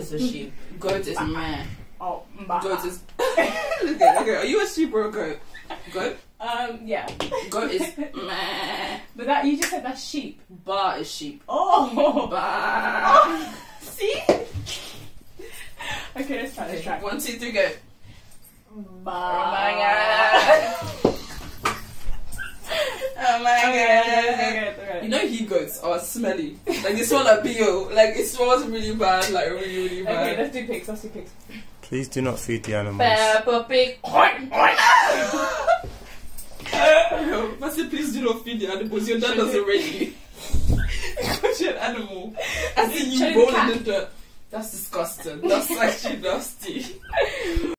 is a sheep. Goat is meh. Oh, Goat is. Okay. Are you a sheep or a goat? Goat? Yeah. Goat is meh. But that you just said that's sheep. Ba is sheep. Oh. Ba. See? Okay, let's try. 1, 2, 3, go. Ba. Oh my god. Oh my god. Okay. You know he-goats are smelly. Like they smell like BO. Like it smells really bad. Like really bad. Okay, let's do pigs. Please do not feed the animals. Peppa Pig. I said, please do not feed the animals. Your dad does already. Because you're an animal. As in you roll in the dirt. That's disgusting. That's actually nasty.